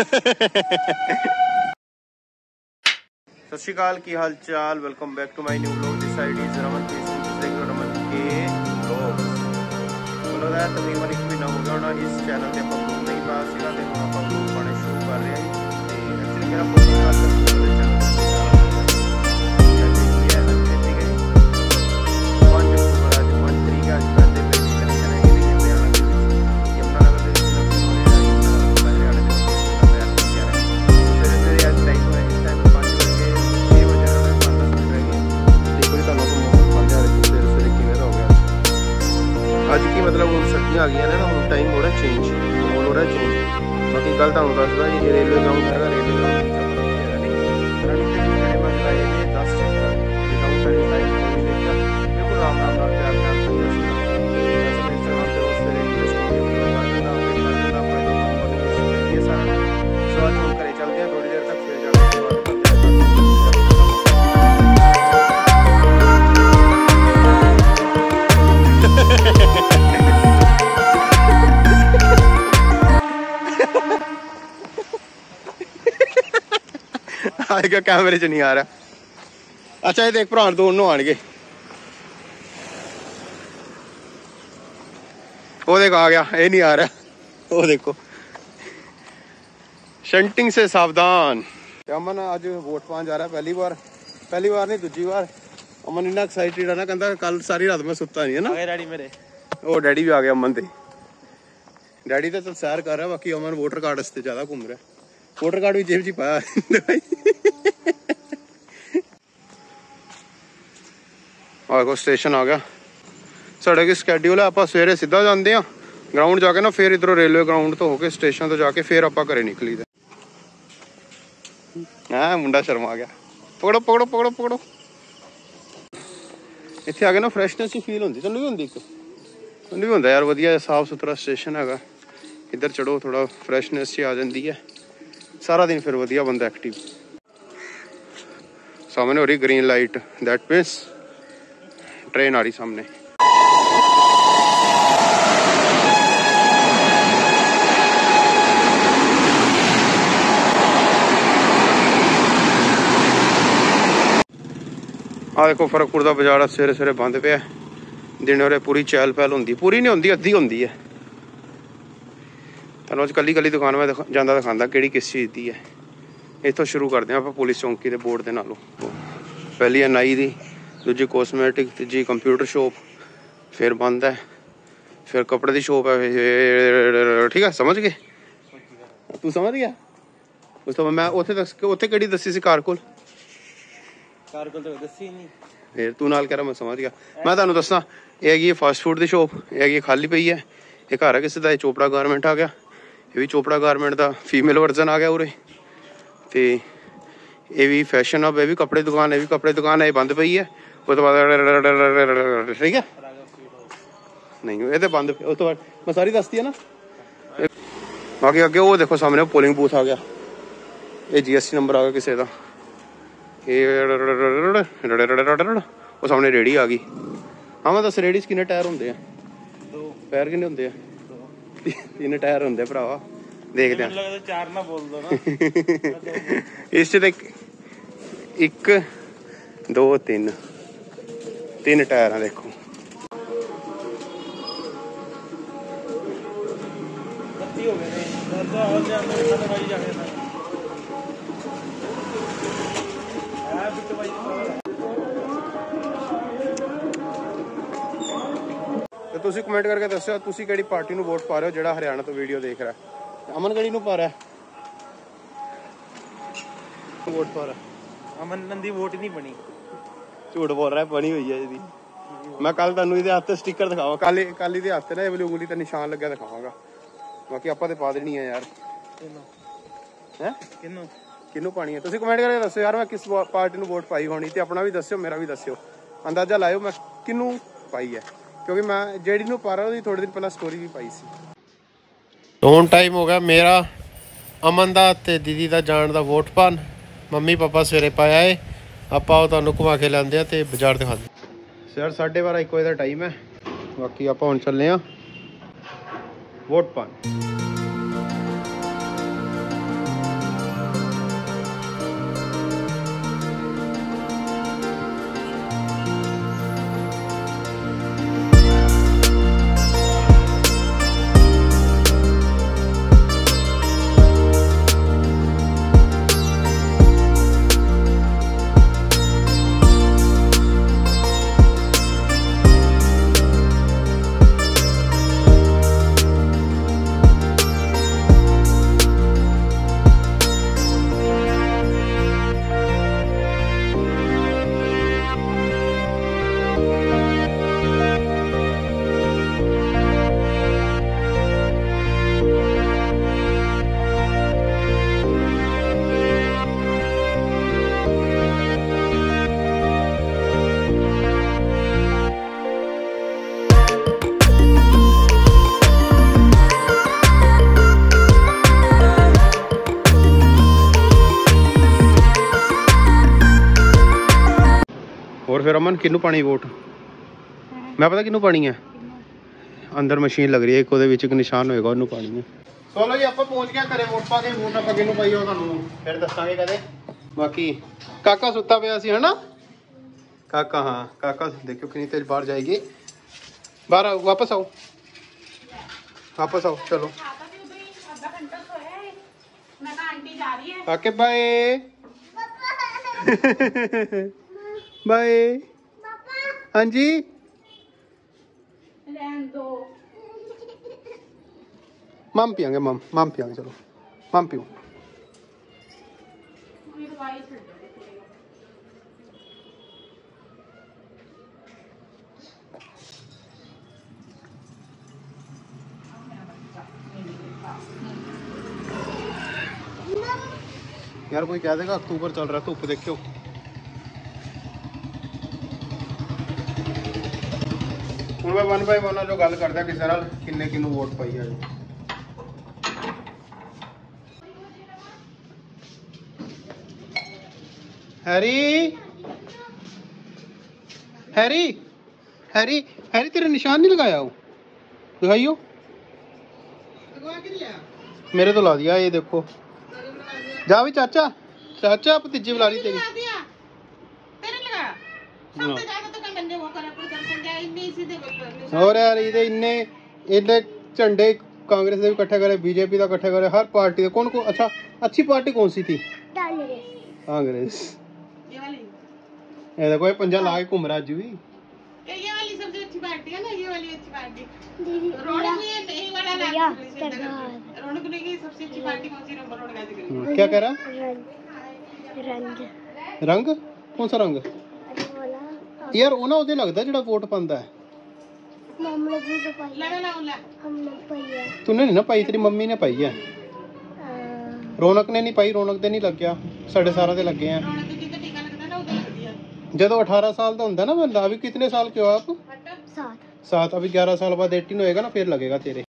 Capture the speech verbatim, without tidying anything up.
सत श्री अकाल, की हाल चाल। Welcome back to my new vlog. This side is Raman के रमन के व्लॉग्स। चलो यार तकरीबन एक महीना हो गया होना इस चैनल ते ਆਪਾਂ व्लॉग नहीं पाया ਸੀਗਾ ਤੇ ਹੁਣ ਆਪਾਂ व्लॉग ਪਾਣੇ ਸ਼ੁਰੂ ਕਰ ਰਹੇ ਹਾਂ ਤੇ ਐਕਚੁਅਲੀ ਮੇਰਾ ਫੋਕਸ ਅੱਜ ਤੱਕ ਦੇ ਚੈਨਲ ਅੱਜ ਕੀ ਮਤਲਬ ਹੁਣ ਸਰਦੀਆਂ ਆ ਗਈਆਂ ਨੇ ਨਾ, ਹੁਣ ਟਾਈਮ ਹੋ ਰਿਹਾ ਚੇਂਜ, ਮਾਹੌਲ ਹੋ ਰਿਹਾ ਚੇਂਜ। ਬਾਕੀ ਗੱਲ ਤੁਹਾਨੂੰ ਦੱਸਦਾ ਜੀ, ਇਹ ਰੇਲਵੇ ਗਰਾਊਂਡ ਹੈਗਾ, ਰੇਲਵੇ ਗਰਾਊਂਡ ਵਿੱਚ ਆਪਾਂ ਹੈਗਾ ਨਹੀਂ ਰਨਿੰਗ ਦੇ ਜਿਹੜੇ ਮੈਂ ਲਾਏ ਨੇ ਦਸ ਚੱਕਰ ਜਿੱਦਾਂ ਉਹ ਪਹਿਲੀ ਲਾਈਨ ਹੋਈ ਦੇਖਿਆ ਬਿਲਕੁਲ ਆਰਾਮ ਨਾਲ ਨਾਲ ਪਿਆਰ ਨਾਲ ਚੱਲਦਾ ਸੀ। ਵੈਸੇ ਮੈਂ ਇੰਸਟਾਗ੍ਰਾਮ ਤੇ ਉਸ ਵੇਲੇ ਇੱਕ ਸਟੋਰੀ ਵੀ ਲਗਾ ਦਿੰਦਾ ਆਪਣੇ ਨਾਲ ਦਾ ਆਪਣੇ ਤੋਂ ਮਤਲਬ ਇਹ ਸਾਰਾ ਸੋ ਅੱਜ ਹੁਣ ਘਰੇ ਚੱਲਦੇ ਹਾਂ ਥੋੜੀ ਦੇਰ ਤੱਕ, ਫਿਰ ਜਾ ਕੇ आएगा कैमरे च नहीं आ रहा। अच्छा ये देख भरा दोनों आने वो देख आ गया, ये नहीं आ रहा, वो देखो शंटिंग से सावधान। अमन आज वोट पान जा रहा है, पहली बार पहली बार नहीं दूजी बार। अमन इन्ना एक्साइटेड है ना, कहता कल सारी रात में सुता नहीं है ना। डैडी मेरे ओ डैडी भी आ गया अमन दे। डैडी तो चल सैर कर रहा है, बाकी अमन वोटर कार्ड वास्ते ज्यादा घूम रहा है। वोटर कार्ड भी जेब च पाया देखो स्टेशन आ गया। साढ़े की स्कैड्यूल है, आप सवेरे सीधा जाते हैं ग्राउंड जाके ना, फिर इधरों रेलवे ग्राउंड तो होके स्टेशन तो जाके फिर आप घरे निकली दा। हाँ मुंडा शर्मा गया। पकड़ो पकड़ो पकड़ो पकड़ो। इत्थे आ गए ना फ्रैशनेस ही फील होंदी, तैनूं भी होंदी? तैनूं भी होंदा यार, वधिया साफ सुथरा स्टेशन हैगा। इधर चढ़ो थोड़ा फ्रैशनेस ही आ जाती है, सारा दिन फिर वधिया बंदा एक्टिव। सामने हो रही green light, that means train आ रही सामने। आ देखो फरकपुर का बाजार सवेरे सवेरे बंद पे है। दिन और पूरी चहल पहल होंगी, पूरी नहीं होंगी, अद्धी होंगी है। तुहानूं अज कली कली दुकान में जांदा दिखांदा किहड़ी किस चीज़ की है। इत्थों शुरू करते हैं आप पुलिस चौंकी के बोर्ड के नालों। पहली है नाई दी, दूजी कॉस्मैटिक, तीजी कंप्यूटर शॉप, फिर बंद है, फिर कपड़े की शॉप है। ठीक है समझ गए तू, समझ गया? उस तो मैं उत्थे दस उत्थे किहड़ी दसी सी कारकोल कारकोल तो दसी नहीं, फिर तू नाल कह रहा मैं समझ गया। मैं तुहानूं दसना, ये हैगी फास्ट फूड की शॉप, ये हैगी खाली पई है। ये घर है किसी का, चोपड़ा गारमेंट आ गया, ये भी चोपड़ा गारमेंट का फीमेल वर्जन आ गया उरे। तो ये भी फैशन हब, ये भी कपड़े दुकान, ये भी कपड़े दुकान है, बंद पई है। उस तो बाद ठीक है नहीं ये तो बंद, उस तो बाद मैं सारी दसती है ना। बाकी अगे वो देखो सामने पोलिंग बूथ आ गया, ये जी एस टी नंबर आ गया किसी का। वो सामने रेहड़ी आ गई। हाँ मैं दस रेहड़ी किन्ने टायर होंगे? दो पैर किन्ने होंगे? तीन टायर होंगे भरावा, देखते हैं। चार ना बोल दो ना इस एक दो तीन तीन टायर हैं देखो। तो तुसी कमेंट करके दस्यो तुसी किहड़ी पार्टी नूं वोट पा रहे हो, जिहड़ा हरियाणा तो वीडियो देख रहा है। अमन किहड़ी नूं पा रहा है? वोट पा रहा है अमन नंदी, वोट नहीं बनी। झूठ बोल रहा है, बनी हुई है जी। मैं कल तुहानूं इहदे हत्थ स्टिकर दिखावा, कल कल इहदे हत्थ ना वाली उंगली ते निशान लग्या दिखावांगा। बाकी आपां ते पा देनी है यार। हैं किन्नू किन्नू पानी है? तुसी कमेंट करके दस्यो यार मैं किस पार्टी नूं वोट पाई होनी, ते अपना भी दस्यो मेरा भी दस्यो, अंदाजा लाओ मैं किन्नू पाई है, क्योंकि मैं जेडी नूं पा रहा ओहदी थोड़े दिन पहला स्टोरी भी पाई सी। तो हुण टाइम हो गया मेरा, अमन दा ते दीदी दा जाण दा वोट पान। मम्मी पापा सवेरे पाया है, आपां तुहानूं घुमा के लांदे आ ते बाजार दिखांदे। सर साढ़े बारह एक बजे का टाइम है। बाकी आपां हुण चलने आ वोट पान। ਹੋਰ ਫਿਰ ਅਮਨ ਕਿਹਨੂੰ ਪਾਣੀ ਵੋਟ? ਮੈਂ ਪਤਾ ਕਿਹਨੂੰ ਪਾਣੀ ਹੈ, ਅੰਦਰ ਮਸ਼ੀਨ ਲੱਗ ਰਹੀ ਹੈ ਇੱਕ, ਉਹਦੇ ਵਿੱਚ ਇੱਕ ਨਿਸ਼ਾਨ ਹੋਏਗਾ, ਉਹਨੂੰ ਪਾਣੀ ਹੈ। ਚਲੋ ਜੀ ਆਪਾਂ ਪਹੁੰਚ ਗਿਆ ਘਰੇ, ਵੋਟ ਪਾ ਕੇ ਵੋਟ ਆਪਾਂ ਕਿਹਨੂੰ ਪਾਈ ਉਹ ਤੁਹਾਨੂੰ ਫਿਰ ਦੱਸਾਂਗੇ ਕਦੇ। ਬਾਕੀ ਕਾਕਾ ਸੁੱਤਾ ਪਿਆ ਸੀ ਹਨਾ, ਕਾਕਾ ਹਾਂ ਕਾਕਾ ਦੇਖਿਓ ਕਿੰਨੀ ਤੇਜ਼ ਬਾਹਰ ਜਾਏਗੀ। ਬਾਹਰ ਆਓ, ਵਾਪਸ ਆਓ वापस आओ चलो। Okay bye bye. हाँ जी मम पियांगे, मम मम पियांगे, चलो मम पियो। यार कोई कह देगा अक्टूबर चल रहा है, धुप देखियो। ਹੁਣ ਮੈਂ वन बाय वन जो गल करदा किसी नाल किन्ने किन्नू वोट पाई है। हैरी हैरी हैरी हैरी तेरे निशान नहीं लगाया हो, दिखाइयो। मेरे तो ला दिया, ये देखो। जा भी चाचा, चाचा भतीजी बुला रही तेरी। और यार ये इन्ने इन्ने झंडे कांग्रेस के इकट्ठे करे, बीजेपी का इकट्ठे करे, हर पार्टी का। कौन कौन अच्छा अच्छी पार्टी कौन सी थी? कांग्रेस। ये देखो ये पंजा ला के घूम रहा अज भी। ये वाली सबसे अच्छी पार्टी है ना, ये वाली अच्छी पार्टी। रौनक ने ये वाला ना, रौनक ने की सबसे अच्छी पार्टी कौन सी नंबर वन का जिक्र? क्या कह रहा? रंग रंग कौन सा रंग यार? ਉਹ ਨਾ ਉਹਦੇ ਲੱਗਦਾ ਜਿਹੜਾ ਵੋਟ ਪਾਉਂਦਾ ਹੈ। ਮੰਮੀ ਨੇ ਵੀ ਪਾਈ ਲੈ ਲੈ ਲੈ ਹਮਨੇ ਪਾਈ ਹੈ। ਤੂਨੇ ਨਹੀਂ ਨਾ ਪਾਈ, ਤੇਰੀ ਮੰਮੀ ਨੇ ਪਾਈ ਹੈ। ਰੌਣਕ ਨੇ ਨਹੀਂ ਪਾਈ, ਰੌਣਕ ਦੇ ਨਹੀਂ ਲੱਗਿਆ, ਸਾਡੇ ਸਾਰਿਆਂ ਦੇ ਲੱਗੇ ਆ। ਰੌਣਕ ਜਿੱਤੇ ਟੀਕਾ ਲੱਗਦਾ ਨਾ ਉਹਦੇ ਲੱਗਦੀ ਆ। ਜਦੋਂ अठारह साल का ਹੁੰਦਾ ना बंदा। अभी कितने साल के हो आप? सात। सात अभी ग्यारह साल बाद अठारह होएगा ना, फिर लगेगा तेरे।